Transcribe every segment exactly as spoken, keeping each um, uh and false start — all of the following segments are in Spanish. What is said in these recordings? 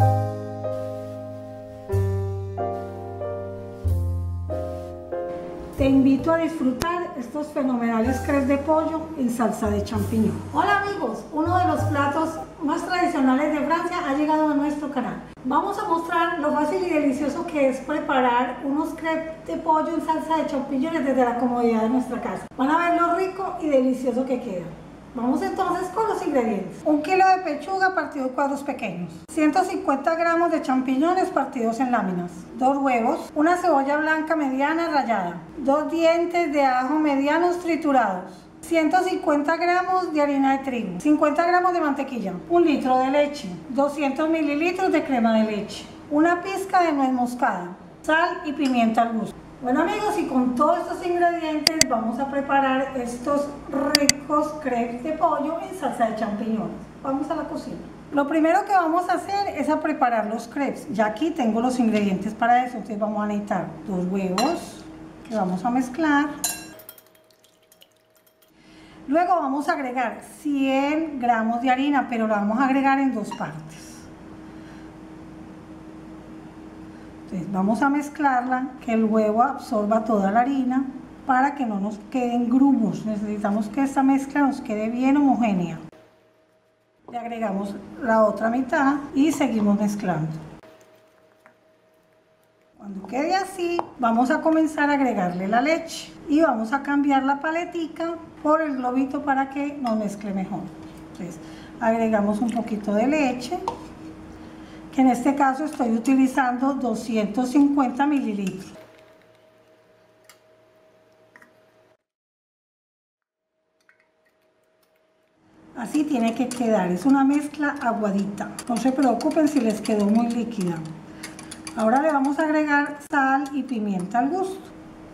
Te invito a disfrutar estos fenomenales crepes de pollo en salsa de champiñón. Hola amigos, uno de los platos más tradicionales de Francia ha llegado a nuestro canal. Vamos a mostrar lo fácil y delicioso que es preparar unos crepes de pollo en salsa de champiñones desde la comodidad de nuestra casa. Van a ver lo rico y delicioso que queda. Vamos entonces con los ingredientes. Un kilo de pechuga partido en cuadros pequeños, ciento cincuenta gramos de champiñones partidos en láminas, dos huevos, una cebolla blanca mediana rallada, dos dientes de ajo medianos triturados, ciento cincuenta gramos de harina de trigo, cincuenta gramos de mantequilla, un litro de leche, doscientos mililitros de crema de leche, una pizca de nuez moscada, sal y pimienta al gusto. Bueno amigos, y con todos estos ingredientes vamos a preparar estos ricos crepes de pollo en salsa de champiñones. Vamos a la cocina. Lo primero que vamos a hacer es a preparar los crepes. Ya aquí tengo los ingredientes para eso, entonces vamos a necesitar dos huevos que vamos a mezclar. Luego vamos a agregar cien gramos de harina, pero la vamos a agregar en dos partes. Entonces vamos a mezclarla, que el huevo absorba toda la harina para que no nos queden grumos. Necesitamos que esta mezcla nos quede bien homogénea. Le agregamos la otra mitad y seguimos mezclando. Cuando quede así, vamos a comenzar a agregarle la leche y vamos a cambiar la paletica por el globito para que nos mezcle mejor. Entonces agregamos un poquito de leche, que en este caso estoy utilizando doscientos cincuenta mililitros. Así tiene que quedar, es una mezcla aguadita, no se preocupen si les quedó muy líquida. Ahora le vamos a agregar sal y pimienta al gusto.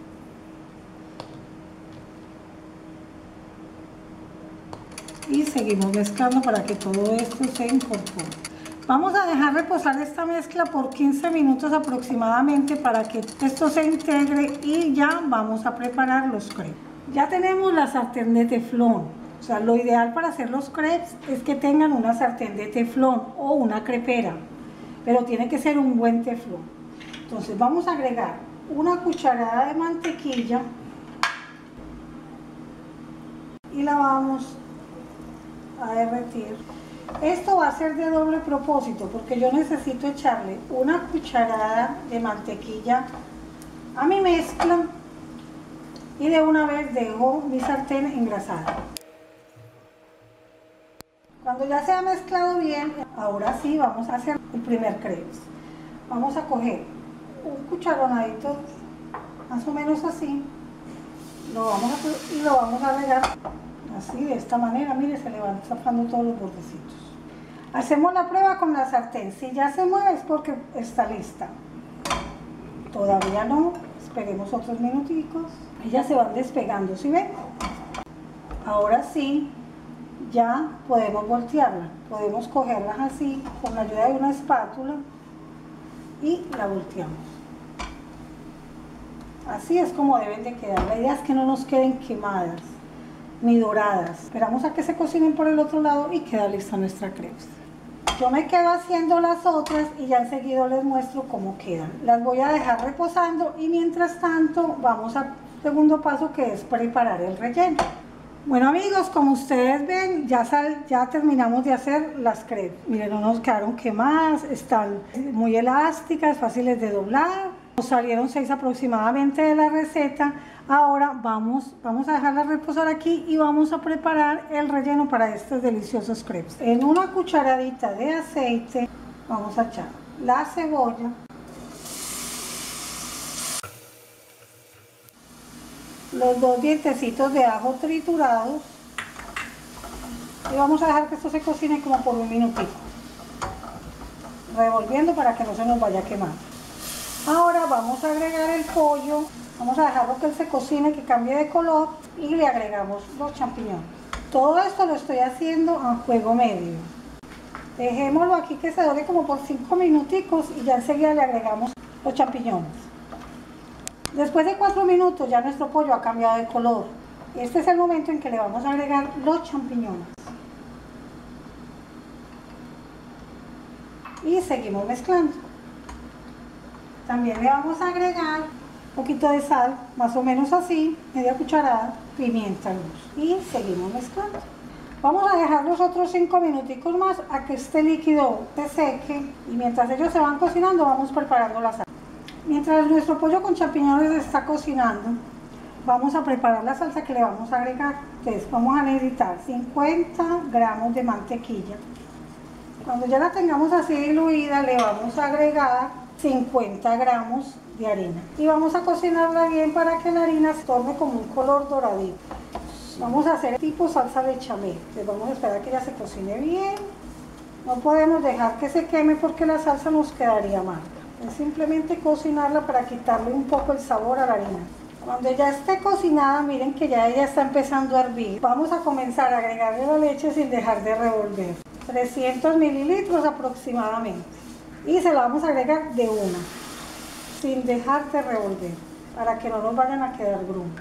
Y seguimos mezclando para que todo esto se incorpore. Vamos a dejar reposar esta mezcla por quince minutos aproximadamente para que esto se integre y ya vamos a preparar los crepes. Ya tenemos la sartén de teflón, o sea, lo ideal para hacer los crepes es que tengan una sartén de teflón o una crepera, pero tiene que ser un buen teflón. Entonces vamos a agregar una cucharada de mantequilla y la vamos a derretir. Esto va a ser de doble propósito porque yo necesito echarle una cucharada de mantequilla a mi mezcla y de una vez dejo mi sartén engrasada. Cuando ya se ha mezclado bien, ahora sí vamos a hacer el primer crepe. Vamos a coger un cucharonadito más o menos así, lo vamos a, y lo vamos a regar así, de esta manera. Mire, se le van zafando todos los bordecitos. Hacemos la prueba con la sartén. Si ya se mueve es porque está lista. Todavía no, esperemos otros minuticos. Ellas se van despegando, ¿sí ven? Ahora sí, ya podemos voltearla. Podemos cogerlas así con la ayuda de una espátula y la volteamos. Así es como deben de quedar. La idea es que no nos queden quemadas ni doradas. Esperamos a que se cocinen por el otro lado y queda lista nuestra crepe. Yo me quedo haciendo las otras y ya enseguida les muestro cómo quedan. Las voy a dejar reposando y mientras tanto vamos al segundo paso, que es preparar el relleno. Bueno amigos, como ustedes ven, ya, sal, ya terminamos de hacer las crepes. Miren, no nos quedaron quemadas, están muy elásticas, fáciles de doblar. Nos salieron seis aproximadamente de la receta. Ahora vamos, vamos a dejarla reposar aquí y vamos a preparar el relleno para estos deliciosos crepes. En una cucharadita de aceite vamos a echar la cebolla, los dos dientecitos de ajo triturados y vamos a dejar que esto se cocine como por un minutito, revolviendo para que no se nos vaya a quemar. Ahora vamos a agregar el pollo, vamos a dejarlo que él se cocine, que cambie de color y le agregamos los champiñones. Todo esto lo estoy haciendo a fuego medio. Dejémoslo aquí que se dore como por cinco minuticos y ya enseguida le agregamos los champiñones. Después de cuatro minutos ya nuestro pollo ha cambiado de color. Este es el momento en que le vamos a agregar los champiñones. y seguimos mezclando. También le vamos a agregar un poquito de sal, más o menos así, media cucharada, pimienta al gusto, y seguimos mezclando. Vamos a dejar los otros cinco minuticos más a que este líquido se seque, y mientras ellos se van cocinando vamos preparando la salsa. Mientras nuestro pollo con champiñones está cocinando, vamos a preparar la salsa que le vamos a agregar. Entonces vamos a necesitar cincuenta gramos de mantequilla. Cuando ya la tengamos así diluida, le vamos a agregar cincuenta gramos de harina. Y vamos a cocinarla bien para que la harina se torne como un color doradito. Vamos a hacer tipo salsa bechamel. Entonces vamos a esperar a que ella se cocine bien. No podemos dejar que se queme porque la salsa nos quedaría mal. Es simplemente cocinarla para quitarle un poco el sabor a la harina. Cuando ya esté cocinada, miren que ya ella está empezando a hervir. Vamos a comenzar a agregarle la leche sin dejar de revolver. trescientos mililitros aproximadamente. Y se la vamos a agregar de una, sin dejar de revolver, para que no nos vayan a quedar grumos.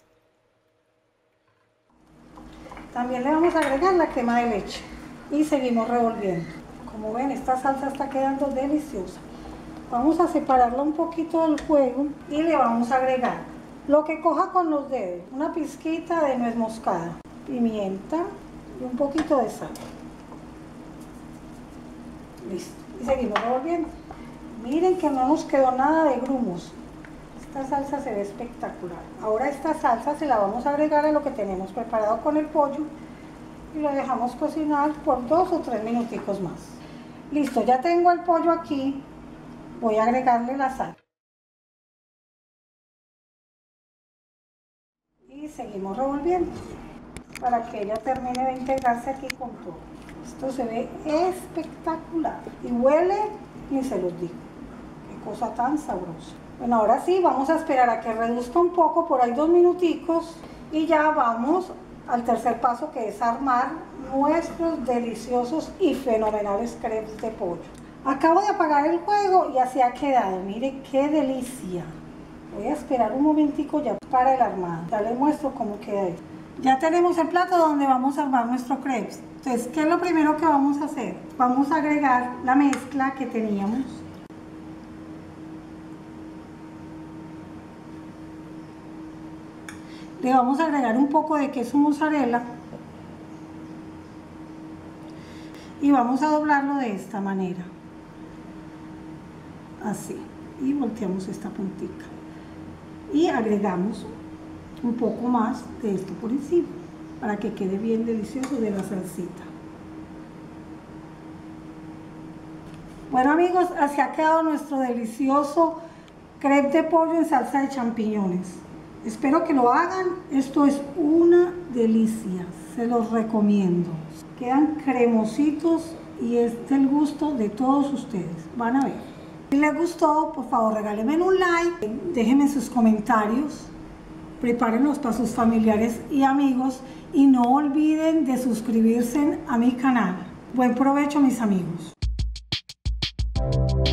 También le vamos a agregar la crema de leche y seguimos revolviendo. Como ven, esta salsa está quedando deliciosa. Vamos a separarla un poquito del jugo y le vamos a agregar lo que coja con los dedos, una pizquita de nuez moscada, pimienta y un poquito de sal. Listo, y seguimos revolviendo. Miren que no nos quedó nada de grumos. Esta salsa se ve espectacular. Ahora esta salsa se la vamos a agregar a lo que tenemos preparado con el pollo y lo dejamos cocinar por dos o tres minuticos más. Listo, ya tengo el pollo aquí. Voy a agregarle la sal. Y seguimos revolviendo para que ella termine de integrarse aquí con todo. Esto se ve espectacular y huele, ni se los digo. Qué cosa tan sabrosa. Bueno, ahora sí, vamos a esperar a que reduzca un poco, por ahí dos minuticos, y ya vamos al tercer paso, que es armar nuestros deliciosos y fenomenales crepes de pollo. Acabo de apagar el fuego y así ha quedado. Mire qué delicia. Voy a esperar un momentico ya para el armado. Ya les muestro cómo queda esto. Ya tenemos el plato donde vamos a armar nuestro crepes. Entonces, ¿qué es lo primero que vamos a hacer? Vamos a agregar la mezcla que teníamos. Le vamos a agregar un poco de queso mozzarella. Y vamos a doblarlo de esta manera. Así, y volteamos esta puntita y agregamos un poco más de esto por encima para que quede bien delicioso de la salsita. Bueno amigos, así ha quedado nuestro delicioso crepe de pollo en salsa de champiñones. Espero que lo hagan. Esto es una delicia, se los recomiendo. Quedan cremositos y es del gusto de todos ustedes. Van a ver. Si les gustó, por favor regálenme un like, déjenme sus comentarios, prepárenlos para sus familiares y amigos y no olviden de suscribirse a mi canal. Buen provecho mis amigos.